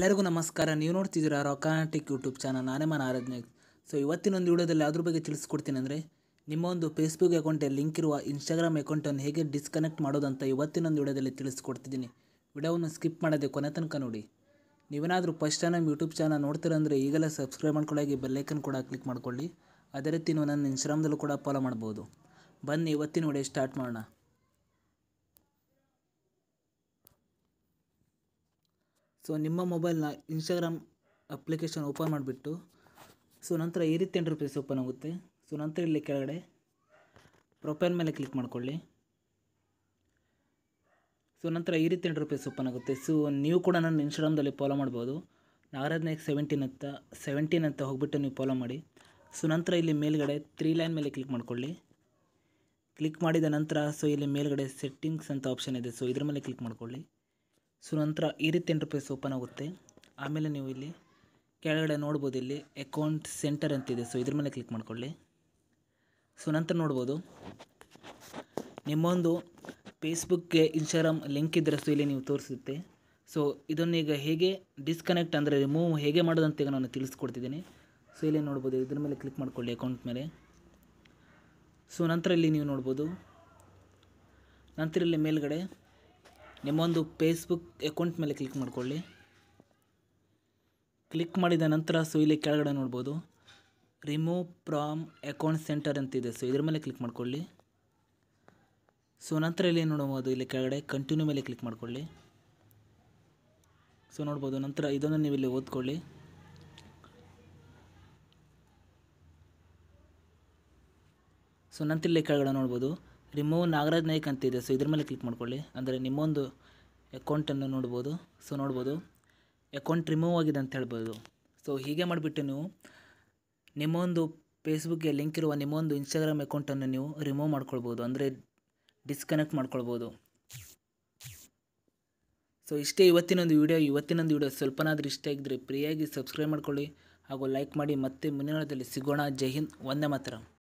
ಎಲ್ಲರಿಗೂ ನಮಸ್ಕಾರ. ನೀವು ನೋಡ್ತಿದ್ದೀರಾ ರೊಕಾಟಿಕ್ ಯೂಟ್ಯೂಬ್ ಚಾನಲ್. ನಾನೇ ಆರಾಧನೆ. ಸೊ ಇವತ್ತಿನೊಂದು ವಿಡಿಯೋದಲ್ಲಿ ಅದ್ರ ಬಗ್ಗೆ ತಿಳಿಸ್ಕೊಡ್ತೀನಿ. ಅಂದರೆ ನಿಮ್ಮ ಒಂದು ಫೇಸ್ಬುಕ್ ಅಕೌಂಟ್ ಲಿಂಕ್ ಇರುವ ಇನ್ಸ್ಟಾಗ್ರಾಮ್ ಅಕೌಂಟನ್ನು ಹೇಗೆ ಡಿಸ್ಕನೆಕ್ಟ್ ಮಾಡೋದಂತ ಇವತ್ತಿನೊಂದು ವಿಡಿಯೋದಲ್ಲಿ ತಿಳಿಸ್ಕೊಡ್ತಿದ್ದೀನಿ. ವಿಡಿಯೋವನ್ನು ಸ್ಕಿಪ್ ಮಾಡೋದೇ ಕೊನೆ ತನಕ ನೋಡಿ. ನೀವೇನಾದರೂ ಫಸ್ಟ್ ಟೈಮ್ ಯೂಟ್ಯೂಬ್ ಚಾನಲ್ ನೋಡ್ತೀರಂದರೆ ಈಗಲೇ ಸಬ್ಸ್ಕ್ರೈಬ್ ಮಾಡ್ಕೊಳ್ಳಿ, ಬೆಲ್ಲೈಕನ್ ಕೂಡ ಕ್ಲಿಕ್ ಮಾಡ್ಕೊಳ್ಳಿ. ಅದೇ ರೀತಿ ನೀವು ನನ್ನ ಇನ್ಸ್ಟಾಗ್ರಾಮ್ದಲ್ಲೂ ಕೂಡ ಫಾಲೋ ಮಾಡ್ಬೋದು. ಬನ್ನಿ ಇವತ್ತಿನ ವಿಡಿಯೋ ಸ್ಟಾರ್ಟ್ ಮಾಡೋಣ. ಸೊ ನಿಮ್ಮ ಮೊಬೈಲ್ನ ಇನ್ಸ್ಟಾಗ್ರಾಮ್ ಅಪ್ಲಿಕೇಶನ್ ಓಪನ್ ಮಾಡಿಬಿಟ್ಟು ನಂತರ ಈ ರೀತಿ ಇಂಟರ್ಫೇಸ್ ಓಪನ್ ಆಗುತ್ತೆ. ನಂತರ ಇಲ್ಲಿ ಕೆಳಗಡೆ ಪ್ರೊಫೈಲ್ ಮೇಲೆ ಕ್ಲಿಕ್ ಮಾಡ್ಕೊಳ್ಳಿ. ನಂತರ ಈ ರೀತಿ ಇಂಟರ್ಫೇಸ್ ಓಪನ್ ಆಗುತ್ತೆ. ನೀವು ಕೂಡ ನನ್ನ ಇನ್ಸ್ಟಾಗ್ರಾಮ್ದಲ್ಲಿ ಫಾಲೋ ಮಾಡ್ಬೋದು. ನಾಗರಾಜ್ 17 ಅಂತ ಹೋಗ್ಬಿಟ್ಟು ನೀವು ಫಾಲೋ ಮಾಡಿ. ನಂತರ ಇಲ್ಲಿ ಮೇಲ್ಗಡೆ 3 ಲೈನ್ ಮೇಲೆ ಕ್ಲಿಕ್ ಮಾಡ್ಕೊಳ್ಳಿ. ಕ್ಲಿಕ್ ಮಾಡಿದ ನಂತರ ಇಲ್ಲಿ ಮೇಲ್ಗಡೆ ಸೆಟ್ಟಿಂಗ್ಸ್ ಅಂತ ಆಪ್ಷನ್ ಇದೆ. ಇದ್ರ ಮೇಲೆ ಕ್ಲಿಕ್ ಮಾಡ್ಕೊಳ್ಳಿ. ನಂತರ ಈ ರೀತಿ ಇಂಟರ್ಫೇಸ್ ಓಪನ್ ಆಗುತ್ತೆ. ಆಮೇಲೆ ನೀವು ಇಲ್ಲಿ ಕೆಳಗಡೆ ನೋಡ್ಬೋದು, ಇಲ್ಲಿ ಅಕೌಂಟ್ ಸೆಂಟರ್ ಅಂತಿದೆ. ಇದ್ರ ಮೇಲೆ ಕ್ಲಿಕ್ ಮಾಡ್ಕೊಳ್ಳಿ. ನಂತರ ನೋಡ್ಬೋದು ನಿಮ್ಮೊಂದು ಫೇಸ್ಬುಕ್ಗೆ ಇನ್ಸ್ಟಾಗ್ರಾಮ್ ಲಿಂಕ್ ಇದ್ದರೆ ಇಲ್ಲಿ ನೀವು ತೋರಿಸುತ್ತೆ. ಇದನ್ನೀಗ ಹೇಗೆ ಡಿಸ್ಕನೆಕ್ಟ್ ಅಂದರೆ ರಿಮೂವ್ ಹೇಗೆ ಮಾಡೋದಂತ ಈಗ ನಾನು ತಿಳಿಸ್ಕೊಡ್ತಿದ್ದೀನಿ. ಇಲ್ಲಿ ನೋಡ್ಬೋದು, ಇದ್ರ ಮೇಲೆ ಕ್ಲಿಕ್ ಮಾಡ್ಕೊಳ್ಳಿ ಅಕೌಂಟ್ ಮೇಲೆ. ನಂತರ ಇಲ್ಲಿ ನೀವು ನೋಡ್ಬೋದು, ನಂತರ ಇಲ್ಲಿ ಮೇಲ್ಗಡೆ ನಿಮ್ಮೊಂದು ಫೇಸ್ಬುಕ್ ಅಕೌಂಟ್ ಮೇಲೆ ಕ್ಲಿಕ್ ಮಾಡ್ಕೊಳ್ಳಿ. ಕ್ಲಿಕ್ ಮಾಡಿದ ನಂತರ ಇಲ್ಲಿ ಕೆಳಗಡೆ ನೋಡ್ಬೋದು ರಿಮೂವ್ ಫ್ರಾಮ್ ಅಕೌಂಟ್ ಸೆಂಟರ್ ಅಂತಿದೆ. ಇದ್ರ ಮೇಲೆ ಕ್ಲಿಕ್ ಮಾಡ್ಕೊಳ್ಳಿ. ನಂತರ ಇಲ್ಲಿ ನೋಡ್ಬೋದು, ಇಲ್ಲಿ ಕೆಳಗಡೆ ಕಂಟಿನ್ಯೂ ಮೇಲೆ ಕ್ಲಿಕ್ ಮಾಡ್ಕೊಳ್ಳಿ. ನೋಡ್ಬೋದು, ನಂತರ ಇದನ್ನು ನೀವು ಇಲ್ಲಿ ಓದ್ಕೊಳ್ಳಿ. ನಂತರ ಇಲ್ಲಿ ಕೆಳಗಡೆ ನೋಡ್ಬೋದು ರಿಮೂವ್ ನಾಗರಾಜ್ ನಾಯ್ಕ್ ಅಂತಿದೆ. ಇದ್ರ ಮೇಲೆ ಕ್ಲಿಕ್ ಮಾಡ್ಕೊಳ್ಳಿ. ಅಂದರೆ ನಿಮ್ಮೊಂದು ಅಕೌಂಟನ್ನು ನೋಡ್ಬೋದು. ನೋಡ್ಬೋದು ಅಕೌಂಟ್ ರಿಮೂವ್ ಆಗಿದೆ ಅಂತ ಹೇಳ್ಬೋದು. ಹೀಗೆ ಮಾಡಿಬಿಟ್ಟು ನೀವು ನಿಮ್ಮೊಂದು ಫೇಸ್ಬುಕ್ಗೆ ಲಿಂಕ್ ಇರುವ ನಿಮ್ಮೊಂದು ಇನ್ಸ್ಟಾಗ್ರಾಮ್ ಅಕೌಂಟನ್ನು ನೀವು ರಿಮೂವ್ ಮಾಡ್ಕೊಳ್ಬೋದು, ಅಂದರೆ ಡಿಸ್ಕನೆಕ್ಟ್ ಮಾಡ್ಕೊಳ್ಬೋದು. ಇಷ್ಟೇ ಇವತ್ತಿನೊಂದು ವಿಡಿಯೋ. ಸ್ವಲ್ಪನಾದರೂ ಇಷ್ಟ ಆಗಿದ್ದರೆ ಫ್ರೀಯಾಗಿ ಸಬ್ಸ್ಕ್ರೈಬ್ ಮಾಡ್ಕೊಳ್ಳಿ ಹಾಗೂ ಲೈಕ್ ಮಾಡಿ. ಮತ್ತೆ ಮುಂದಿನ ವಿಡಿಯೋದಲ್ಲಿ ಸಿಗೋಣ. ಜೈ ಹಿಂದ್, ವಂದೇ ಮಾತರಂ.